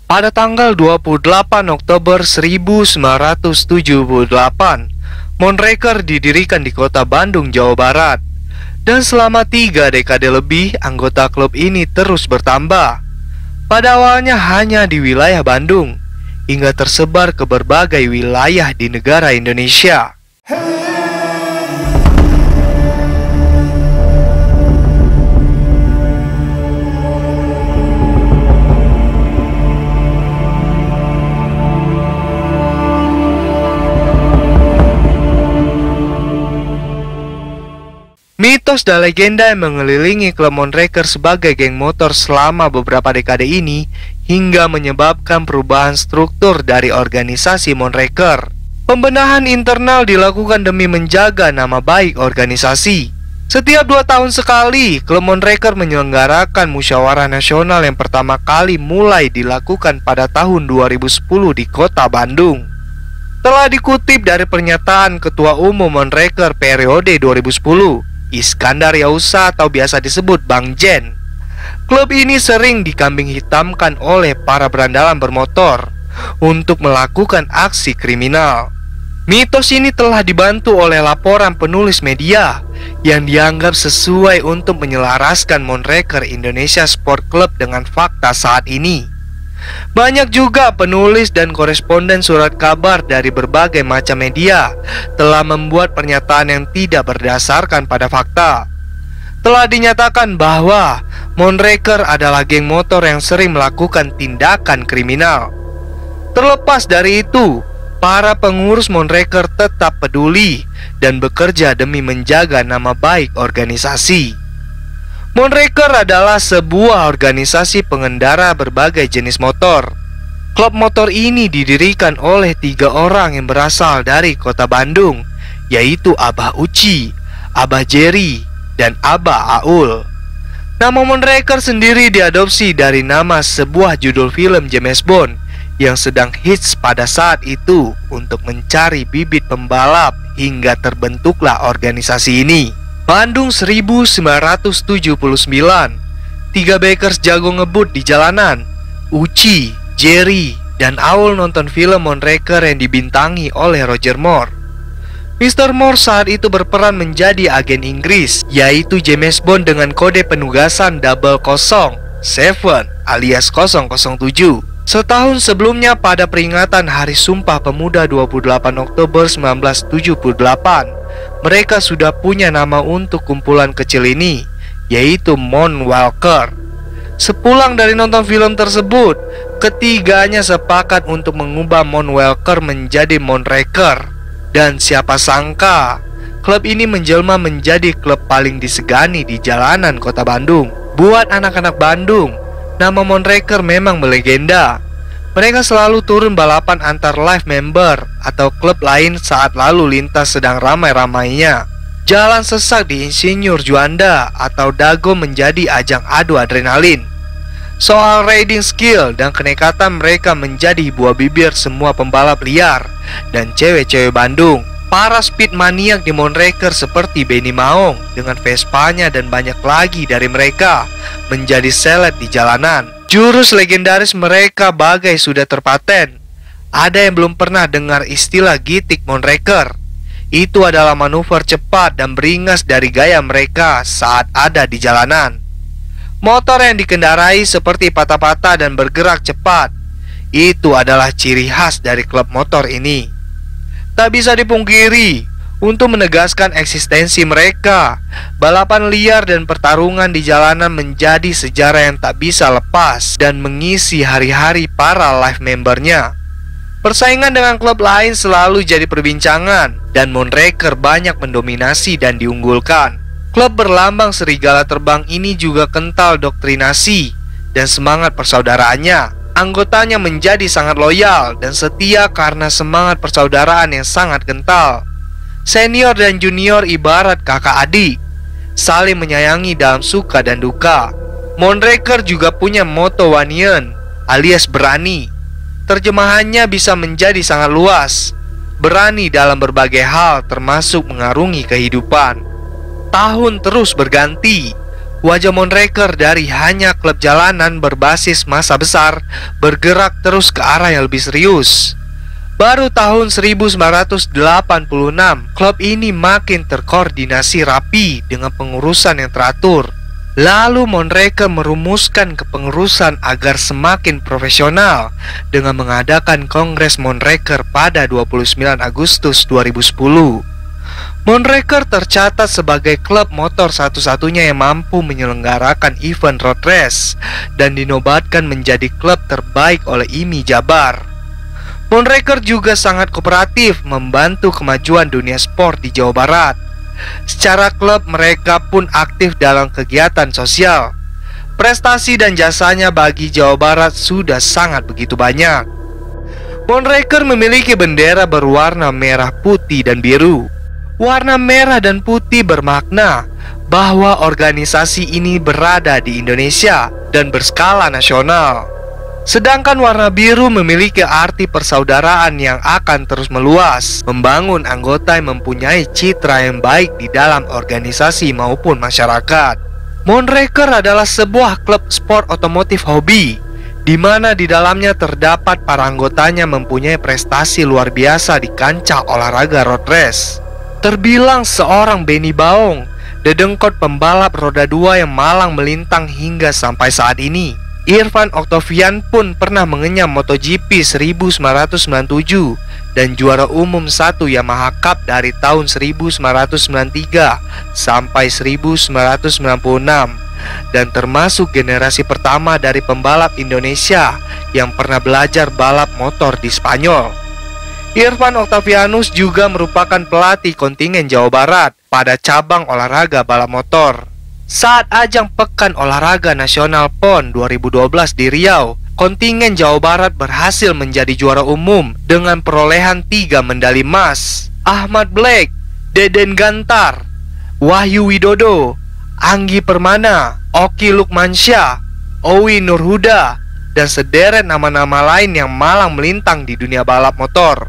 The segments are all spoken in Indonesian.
Pada tanggal 28 Oktober 1978, Moonraker didirikan di kota Bandung, Jawa Barat. Dan selama 3 dekade lebih, anggota klub ini terus bertambah. Pada awalnya hanya di wilayah Bandung, hingga tersebar ke berbagai wilayah di negara Indonesia. Mitos dan legenda yang mengelilingi klub Moonraker sebagai geng motor selama beberapa dekade ini hingga menyebabkan perubahan struktur dari organisasi Moonraker. Pembenahan internal dilakukan demi menjaga nama baik organisasi. Setiap 2 tahun sekali, klub Moonraker menyelenggarakan musyawarah nasional yang pertama kali mulai dilakukan pada tahun 2010 di kota Bandung. Telah dikutip dari pernyataan Ketua Umum Moonraker periode 2010, Iskandar Yausa atau biasa disebut Bang Jen. Klub ini sering dikambing hitamkan oleh para berandalan bermotor untuk melakukan aksi kriminal. Mitos ini telah dibantu oleh laporan penulis media yang dianggap sesuai untuk menyelaraskan Moonraker Indonesia Sport Club dengan fakta saat ini. Banyak juga penulis dan koresponden surat kabar dari berbagai macam media telah membuat pernyataan yang tidak berdasarkan pada fakta. Telah dinyatakan bahwa Moonraker adalah geng motor yang sering melakukan tindakan kriminal. Terlepas dari itu, para pengurus Moonraker tetap peduli dan bekerja demi menjaga nama baik organisasi. Moonraker adalah sebuah organisasi pengendara berbagai jenis motor. Klub motor ini didirikan oleh 3 orang yang berasal dari kota Bandung, yaitu Abah Uci, Abah Jerry, dan Abah Aul. Nama Moonraker sendiri diadopsi dari nama sebuah judul film James Bond yang sedang hits pada saat itu untuk mencari bibit pembalap hingga terbentuklah organisasi ini. Bandung 1979, 3 bikers jago ngebut di jalanan, Uci, Jerry, dan Aul nonton film Moonraker yang dibintangi oleh Roger Moore. Mr. Moore saat itu berperan menjadi agen Inggris, yaitu James Bond dengan kode penugasan 007 alias 007. Setahun sebelumnya pada peringatan Hari Sumpah Pemuda 28 Oktober 1978, mereka sudah punya nama untuk kumpulan kecil ini, yaitu Moonwalker. Sepulang dari nonton film tersebut, ketiganya sepakat untuk mengubah Moonwalker menjadi Moonraker. Dan siapa sangka, klub ini menjelma menjadi klub paling disegani di jalanan kota Bandung. Buat anak-anak Bandung, nama Moonraker memang melegenda. Mereka selalu turun balapan antar live member atau klub lain saat lalu lintas sedang ramai-ramainya. Jalan sesak di Insinyur Juanda atau Dago menjadi ajang adu adrenalin. Soal riding skill dan kenekatan mereka menjadi buah bibir semua pembalap liar dan cewek-cewek Bandung. Para speed maniak di Moonraker seperti Benny Maung dengan Vespanya dan banyak lagi dari mereka menjadi seleb di jalanan. Jurus legendaris mereka bagai sudah terpaten. Ada yang belum pernah dengar istilah gitik Moonraker. Itu adalah manuver cepat dan beringas dari gaya mereka saat ada di jalanan. Motor yang dikendarai seperti patah-patah dan bergerak cepat. Itu adalah ciri khas dari klub motor ini. Tak bisa dipungkiri, untuk menegaskan eksistensi mereka, balapan liar dan pertarungan di jalanan menjadi sejarah yang tak bisa lepas dan mengisi hari-hari para live membernya. Persaingan dengan klub lain selalu jadi perbincangan, dan Moonraker banyak mendominasi dan diunggulkan. Klub berlambang serigala terbang ini juga kental doktrinasi dan semangat persaudaraannya. Anggotanya menjadi sangat loyal dan setia karena semangat persaudaraan yang sangat kental. Senior dan junior ibarat kakak adik, saling menyayangi dalam suka dan duka. Moonraker juga punya moto Wanien alias berani. Terjemahannya bisa menjadi sangat luas, berani dalam berbagai hal termasuk mengarungi kehidupan. Tahun terus berganti, Wajah Monraker dari hanya klub jalanan berbasis massa besar bergerak terus ke arah yang lebih serius. Baru tahun 1986, klub ini makin terkoordinasi rapi dengan pengurusan yang teratur. Lalu Monraker merumuskan kepengurusan agar semakin profesional dengan mengadakan Kongres Monraker pada 29 Agustus 2010. Monraker tercatat sebagai klub motor satu-satunya yang mampu menyelenggarakan event road race dan dinobatkan menjadi klub terbaik oleh IMI Jabar. Monraker juga sangat kooperatif membantu kemajuan dunia sport di Jawa Barat. Secara klub mereka pun aktif dalam kegiatan sosial. Prestasi dan jasanya bagi Jawa Barat sudah sangat begitu banyak. Monraker memiliki bendera berwarna merah, putih, dan biru. Warna merah dan putih bermakna bahwa organisasi ini berada di Indonesia dan berskala nasional. Sedangkan warna biru memiliki arti persaudaraan yang akan terus meluas, membangun anggota yang mempunyai citra yang baik di dalam organisasi maupun masyarakat. Monraker adalah sebuah klub sport otomotif hobi, di mana di dalamnya terdapat para anggotanya mempunyai prestasi luar biasa di kancah olahraga road race. Terbilang seorang Benny Baong, dedengkot pembalap roda 2 yang malang melintang hingga sampai saat ini. Irfan Octavian pun pernah mengenyam MotoGP 1997 dan juara umum 1 Yamaha Cup dari tahun 1993 sampai 1996, dan termasuk generasi pertama dari pembalap Indonesia yang pernah belajar balap motor di Spanyol. Irfan Octavianus juga merupakan pelatih kontingen Jawa Barat pada cabang olahraga balap motor. Saat ajang Pekan Olahraga Nasional PON 2012 di Riau, kontingen Jawa Barat berhasil menjadi juara umum dengan perolehan 3 medali emas. Ahmad Black, Deden Gantar, Wahyu Widodo, Anggi Permana, Oki Lukmansyah, Owi Nurhuda, dan sederet nama-nama lain yang malang melintang di dunia balap motor.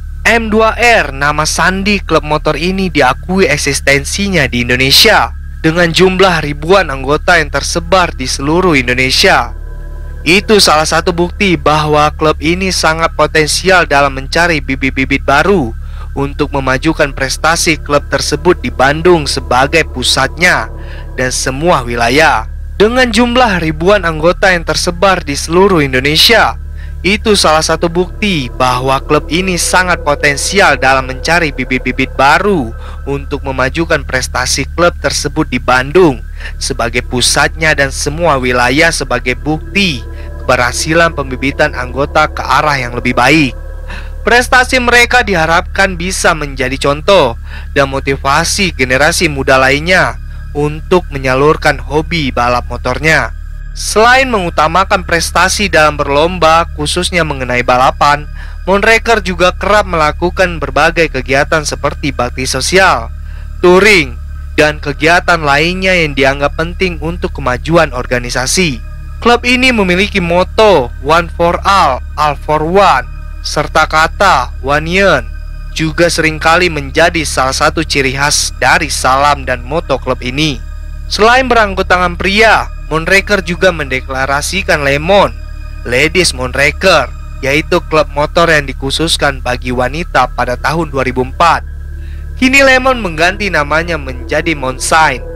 M2R, nama sandi klub motor ini, diakui eksistensinya di Indonesia dengan jumlah ribuan anggota yang tersebar di seluruh Indonesia. Itu salah satu bukti bahwa klub ini sangat potensial dalam mencari bibit-bibit baru untuk memajukan prestasi klub tersebut di Bandung sebagai pusatnya dan semua wilayah. Dengan jumlah ribuan anggota yang tersebar di seluruh Indonesia, itu salah satu bukti bahwa klub ini sangat potensial dalam mencari bibit-bibit baru untuk memajukan prestasi klub tersebut di Bandung sebagai pusatnya dan semua wilayah sebagai bukti keberhasilan pembibitan anggota ke arah yang lebih baik. Prestasi mereka diharapkan bisa menjadi contoh dan motivasi generasi muda lainnya untuk menyalurkan hobi balap motornya. Selain mengutamakan prestasi dalam berlomba, khususnya mengenai balapan, Monraker juga kerap melakukan berbagai kegiatan seperti bakti sosial, touring, dan kegiatan lainnya yang dianggap penting untuk kemajuan organisasi. Klub ini memiliki moto One for All, All for One, serta kata One Yen juga seringkali menjadi salah satu ciri khas dari salam dan moto klub ini. Selain beranggotakan pria, Monraker juga mendeklarasikan Lemon, Ladies Monraker, yaitu klub motor yang dikhususkan bagi wanita pada tahun 2004. Kini Lemon mengganti namanya menjadi Monshine,